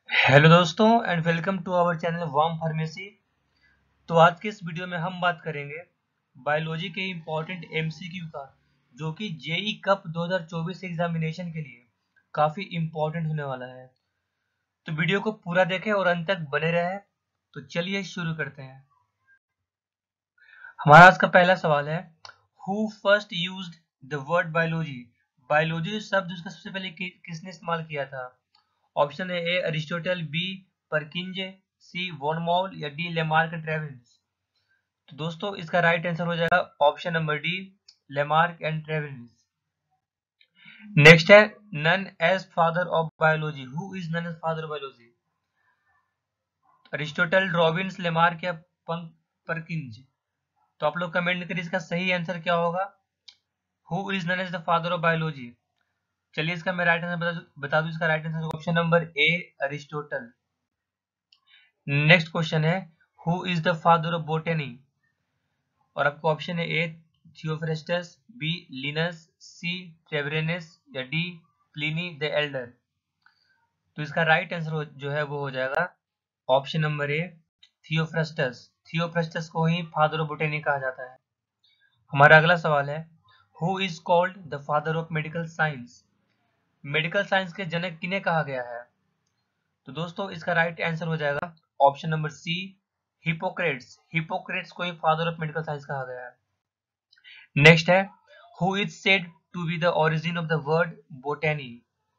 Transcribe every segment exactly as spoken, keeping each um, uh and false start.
Hello दोस्तों and welcome to our channel warm pharmacy. तो आज के इस वीडियो में हम बात करेंगे बायोलॉजी के इम्पोर्टेंट एमसीक्यू का, जो कि जेई कप दो हज़ार चौबीस एग्जामिनेशन के लिए काफ़ी इम्पोर्टेंट होने वाला है। तो वीडियो को पूरा देखें और अंत तक बने रहें। तो चलिए शुरू करते हैं। हमारा आज का पहला सवाल है, who first used the word biology. Biology शब्द उसका सबसे पहले कि, किसने इस्तेमाल किया था? ऑप्शन है A Aristotle, B Purkinje, C von Mohl या डी लेमार्क ट्रेवेलिस। तो दोस्तों इसका राइट आंसर हो जाएगा option number D, Lamarck and Treviranus. Next है, known as father of biology. Who is known as father of biology? Aristotle, Robbins, Lamarck या Purkinje? तो आप लोग कमेंट करिए इसका सही आंसर क्या होगा। Who is known as the father of biology? चलिए इसका मैं राइट आंसर बता, बता दूं। इसका right answer option number A, Aristotle. Next question है, who is the father of botany? और आपको ऑप्शन है A Theophrastus, B Linnaeus, C Treviranus या डी प्लिनी द एल्डर। तो इसका राइट आंसर जो है वो हो जाएगा option number A, Theophrastus. Theophrastus को ही फादर ऑफ बोटेनी कहा जाता है। हमारा अगला सवाल है, who is called the father of medical science? Medical science के जनक किन्हें कहा गया है? तो दोस्तों इसका राइट आंसर हो जाएगा option number C, Hippocrates. Hippocrates को ही फादर ऑफ मेडिकल साइंस कहा गया है। नेक्स्ट है, who is said to be the origin of the word botany?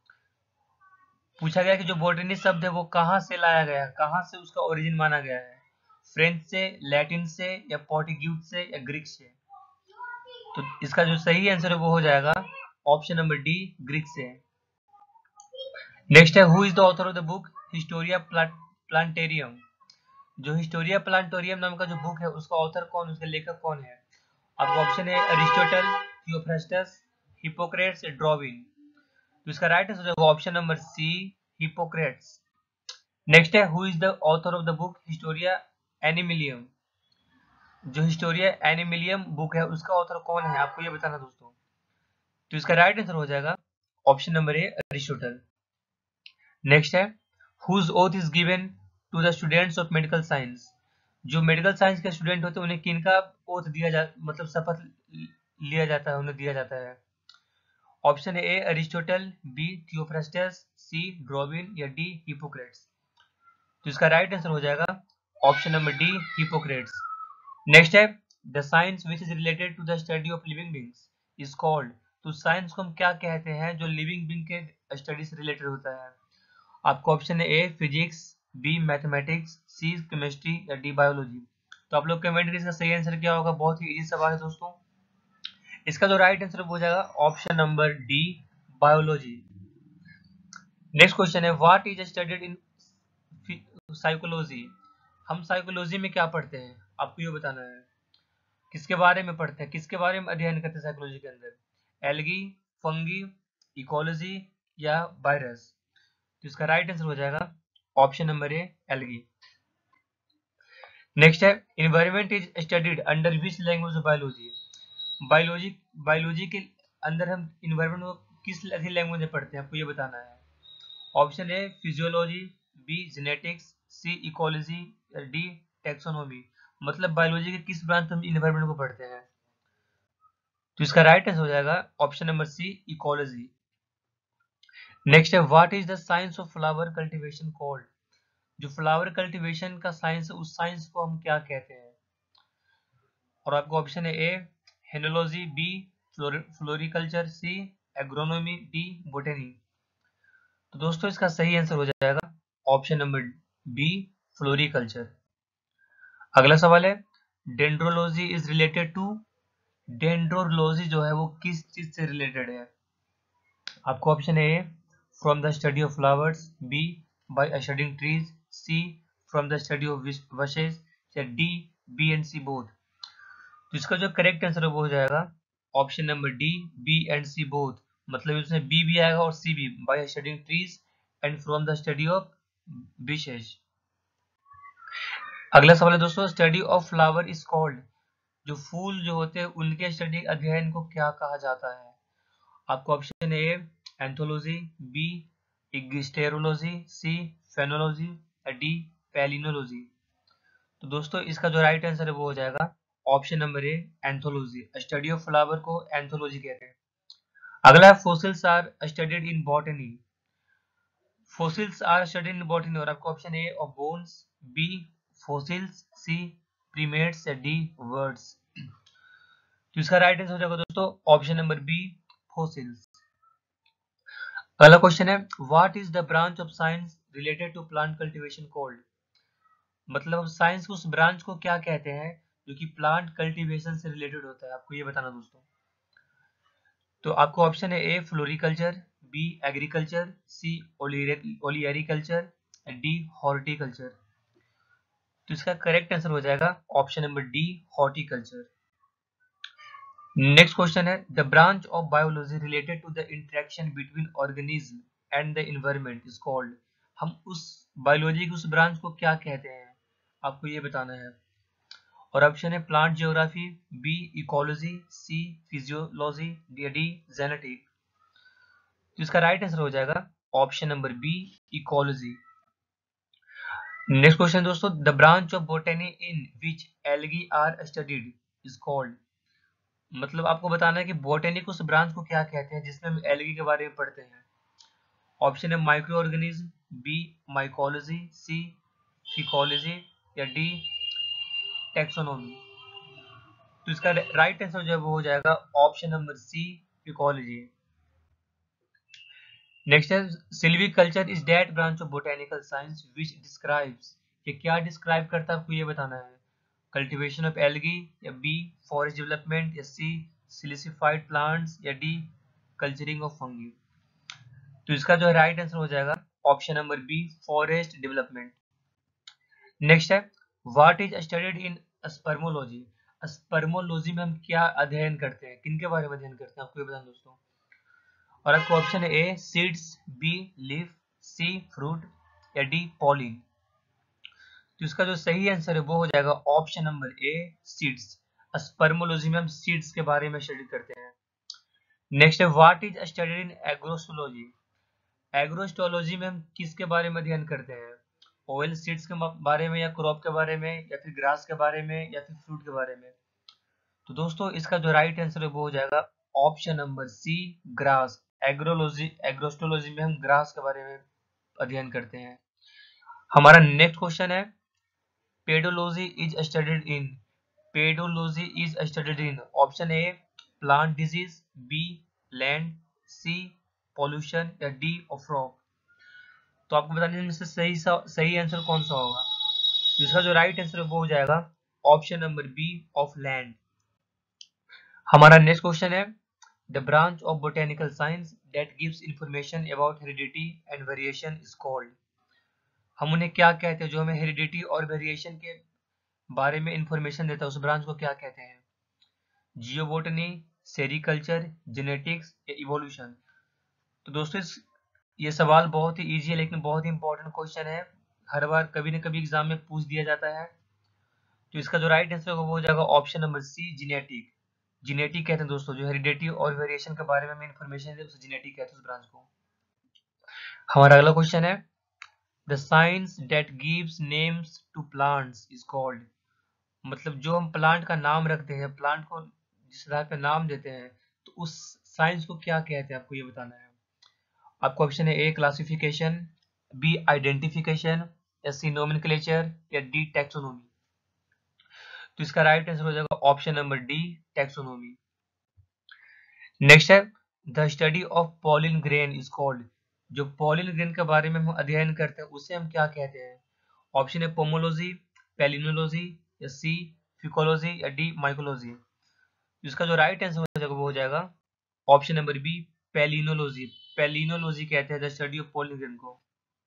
पूछा गया कि जो बोटेनी शब्द है वो कहाँ से लाया गया है, कहाँ से उसका ओरिजिन माना गया है? फ्रेंच से, लैटिन से या पोर्टुगीज से या ग्रीक से? तो इसका जो सही आंसर है वो हो जाएगा ऑप्शन नंबर डी, ग्रीक से। नेक्स्ट है, who is the author of the book Historia Plantarum? जो हिस्टोरिया प्लांटोरियम नाम का जो बुक है उसका ऑथर कौन, उसके लेखक कौन है? आपको ऑप्शन है अरिस्टोटल, थियोफ्रेस्टस, हिपोक्रेट्स, ड्रॉविन। तो इसका राइट आंसर होगा option number C, Hippocrates. Next है, who is the author of the book Historia Animalium? जो हिस्टोरिया एनिमिलियम बुक है उसका ऑथर कौन है, आपको ये बताना दोस्तों। तो इसका राइट आंसर हो जाएगा option number A, Aristotle. Next है, whose oath is given to the students of medical science? जो मेडिकल साइंस के स्टूडेंट होते हैं उन्हें किनका ओथ दिया जा मतलब शपथ लिया जाता है, उन्हें दिया जाता है? Option A Aristotle, B Theophrastus, C Darwin या डी हिपोक्रेट्स। तो इसका राइट आंसर हो जाएगा option number D, Hippocrates. Next है, the science which is related to the study of living beings is called. तो साइंस को हम क्या कहते हैं जो लिविंग बींग के स्टडी से रिलेटेड होता है? आपको ऑप्शन है A physics, B mathematics, C chemistry या डी बायोलॉजी। तो आप लोग कमेंट करिए इसका सही आंसर क्या होगा। बहुत ही इजी सवाल है दोस्तों। इसका जो राइट आंसर हो जाएगा option number D, biology. Next question है, what is studied in psychology? हम साइकोलॉजी में क्या पढ़ते हैं, आपको ये बताना है। किसके बारे में पढ़ते हैं, किसके बारे में अध्ययन करते हैं साइकोलॉजी के अंदर? एल्गी, फंगी, इकोलॉजी या वायरस? तो इसका राइट आंसर हो जाएगा option number A, algae. Next है, environment is studied under which language of biology? Biology biology के अंदर हम इन्वायरमेंट को किस लैंग्वेज में पढ़ते हैं, आपको ये बताना है। Option A physiology, B genetics, C ecology या डी टेक्सोनोमी। मतलब बायोलॉजी के किस ब्रांच में हम इन्वायरमेंट को पढ़ते हैं? तो इसका राइट आंसर हो जाएगा option number C, ecology. Next है, what is the science of flower cultivation called? जो फ्लावर कल्टीवेशन का साइंस है उस साइंस को हम क्या कहते हैं? और आपको ऑप्शन है ए हेनोलॉजी, B floriculture, C agronomy, D botany. तो दोस्तों इसका सही आंसर हो जाएगा ऑप्शन नंबर बी, फ्लोरिकल्चर। अगला सवाल है, dendrology is related to. Dendrology जो है वो किस चीज से रिलेटेड है? आपको ऑप्शन है A from the study of flowers, B by studying trees, C from the study of bushes या D B and C both. तो इसका जो करेक्ट आंसर है वो हो जाएगा option number D, B and C both. मतलब इसमें बी भी आएगा और सी भी, by studying trees and from the study of bushes. अगला सवाल है दोस्तों, study of flower is called. जो फूल जो होते हैं उनके स्टडी अध्ययन को क्या कहा जाता है? आपको ऑप्शन ए एंथोलॉजी, बी इग्स्टेरोलॉजी, सी फेनोलॉजी या डी पैलिनोलॉजी। तो दोस्तों इसका जो राइट आंसर है वो हो जाएगा option number A anthology. Study of flower को एंथोलॉजी कहते हैं। अगला है fossils are studied in botany. Fossils are studied in botany और आपको option A of bones, B fossils, C primates या डी वर्ड्स। तो इसका राइट आंसर हो जाएगा दोस्तों ऑप्शन नंबर बी फोसिल्स। अगला क्वेश्चन है what is the branch of science related to plant cultivation called. मतलब साइंस के उस ब्रांच को क्या कहते हैं जो कि प्लांट कल्टीवेशन से रिलेटेड होता है, आपको ये बताना दोस्तों। तो आपको ऑप्शन है A floriculture, B agriculture, C olericulture, D horticulture. तो इसका करेक्ट आंसर हो जाएगा option number D horticulture. Next question है the branch of biology related to the interaction between organism and the environment is called. हम उस biology की उस branch को क्या कहते हैं, आपको ये बताना है। और ऑप्शन है plant geography, B ecology, C physiology, D genetic. तो इसका राइट आंसर हो जाएगा option number B ecology. Next question दोस्तों the branch of botany in which algae are studied is called. मतलब आपको बताना है कि बोटनी उस ब्रांच को क्या कहते हैं जिसमें हम एल्गी के बारे में पढ़ते हैं। ऑप्शन है microorganism, B mycology, C phycology या डी टैक्सोनॉमी। तो इसका राइट आंसर जो है वो हो जाएगा option number C phycology. Next है silviculture is that branch of botanical science which describes. ये क्या डिस्क्राइब करता है आपको ये बताना है। कल्टीवेशन ऑफ एल्गी या बी फॉरेस्ट डेवलपमेंट या सी सिलिसिफाइड प्लांट्स या डी कल्चरिंग ऑफ फंगी। तो इसका जो राइट आंसर हो जाएगा option number B forest development. Next है what is studied in spermology. Spermology में हम क्या अध्ययन करते हैं, किनके बारे में अध्ययन करते हैं, आपको ये बताना दोस्तों। और आपको ऑप्शन है A seeds, B leaf, C fruit या डी पॉलिन। तो इसका जो सही आंसर है वो हो जाएगा option number A seeds. Spermology में हम सीड्स के बारे में स्टडी करते हैं। नेक्स्ट है what is studied in agrostology. Agrostology में हम किसके बारे में अध्ययन करते हैं, ऑयल सीड्स के बारे में या क्रॉप के बारे में या फिर ग्रास के बारे में या फिर फ्रूट के बारे में। तो दोस्तों इसका जो राइट आंसर है वो हो जाएगा option number C grass. Agrology agrostology में हम ग्रास के बारे में अध्ययन करते हैं। हमारा नेक्स्ट क्वेश्चन है pedology is studied in. Pedology is studied in option A plant disease, B land, C pollution या डी ऑफ रॉक। तो आपको बताने इनमें से सही सही आंसर कौन सा होगा। इसका जो राइट आंसर है वो हो जाएगा option number B of land. हमारा नेक्स्ट क्वेश्चन है the branch of botanical science that gives information about heredity and variation is called. हम उन्हें क्या कहते हैं जो हमें हेरिडिटी और वेरिएशन के बारे में इंफॉर्मेशन देता है, उस ब्रांच को क्या कहते हैं। जियोबोटनी, सेरिकल्चर, जेनेटिक्स या इवोल्यूशन। तो दोस्तों ये सवाल बहुत ही इजी है लेकिन बहुत ही इंपॉर्टेंट क्वेश्चन है, हर बार कभी न कभी एग्जाम में पूछ दिया जाता है। तो इसका जो राइट आंसर होगा वो हो जाएगा option number C genetic. Genetic कहते हैं दोस्तों जो हेरिडिटी और वेरिएशन के बारे में हमें इंफॉर्मेशन दे उसे जेनेटिक कहते हैं उस ब्रांच को। हमारा अगला क्वेश्चन है the science that gives names to plants is called. मतलब जो हम प्लांट का नाम रखते हैं, प्लांट को जिस तरह का नाम देते हैं, तो उस साइंस को क्या कहते हैं, आपको ये बताना है। आपको ऑप्शन है ए क्लासिफिकेशन, बी आइडेंटिफिकेशन या सी नोमेनक्लेचर या डी टैक्सोनॉमी। तो इसका राइट आंसर हो जाएगा option number D taxonomy. Next है the study of pollen grain is called. जो पॉलिन ग्रेन के बारे में हम अध्ययन करते हैं उसे हम क्या कहते हैं। ऑप्शन है पोमोलॉजी, पैलिनोलॉजी या सी फिकोलॉजी या डी माइकोलॉजी। इसका जो राइट आंसर हो जाएगा वो हो जाएगा option number B palynology. Palynology कहते हैं the study of pollen grain को।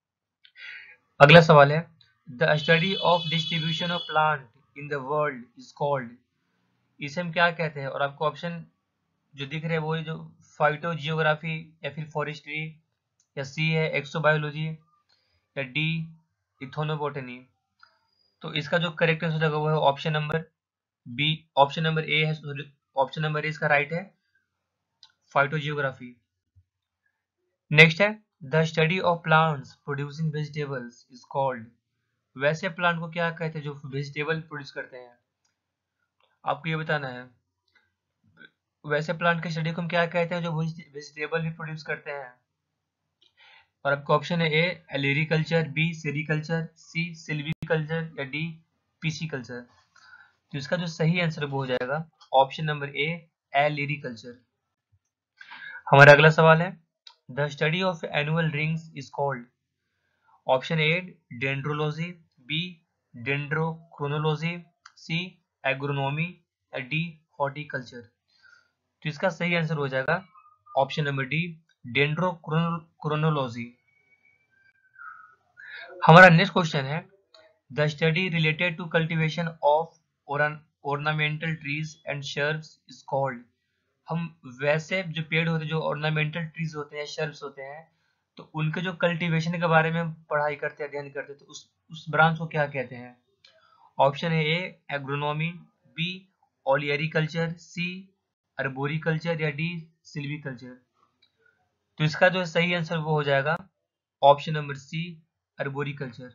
अगला सवाल है the study of distribution of plant in the world is called. इसे हम क्या कहते हैं। और आपको ऑप्शन जो दिख रहे हैं वो जो फाइटो जियोग्राफी या फिर फॉरेस्ट्री या सी है एक्सोबायोलॉजी या डी इथोनोबोटनी। तो इसका जो करेक्ट आंसर होगा वो है option number B. Option number A है, ऑप्शन नंबर ए इसका राइट है फाइटो जियोग्राफी। नेक्स्ट है the study of plants producing vegetables is called. वैसे प्लांट को क्या कहते हैं जो वेजिटेबल प्रोड्यूस करते हैं? आपको ये बताना है। वैसे प्लांट की स्टडी को हम क्या कहते हैं जो वेजिटेबल भी प्रोड्यूस करते हैं? और आपका ऑप्शन है A olericulture, B sericulture, C silviculture या डी पीसीकल्चर। तो इसका जो सही आंसर वो हो जाएगा ऑप्शन नंबर ए एलेरिकल्चर। हमारा अगला सवाल है the study of annual rings is called. Option A dendrology, B dendrochronology, C agronomy या डी हॉर्टिकल्चर। तो इसका सही आंसर हो जाएगा ऑप्शन नंबर डी डेंड्रोक्रोनोलॉजी। हमारा नेक्स्ट क्वेश्चन है the study related to cultivation of ornamental trees and shrubs is called. हम वैसे जो पेड़ होते हैं जो ऑर्नामेंटल ट्रीज होते हैं शर्ब्स होते हैं तो उनके जो कल्टीवेशन के बारे में पढ़ाई करते हैं अध्ययन करते हैं तो उस उस ब्रांच को क्या कहते हैं? ऑप्शन है ए एग्रोनॉमी, बी ओलियरिकल्चर, सी अर्बोरिकल्चर या डी सिल्वीकल्चर। तो इसका जो सही आंसर वो हो जाएगा ऑप्शन नंबर सी अर्बोरिकल्चर।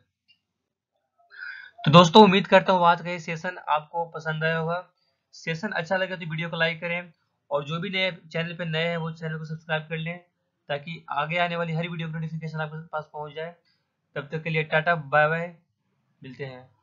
तो दोस्तों उम्मीद करता हूँ आज का ये सेशन आपको पसंद आया होगा। सेशन अच्छा लगे तो वीडियो को लाइक करें और जो भी नए चैनल पे नए हैं वो चैनल को सब्सक्राइब कर लें ताकि आगे आने वाली हर वीडियो की नोटिफिकेशन आपके पास पहुंच जाए। तब तक के लिए टाटा बाय बाय, मिलते हैं।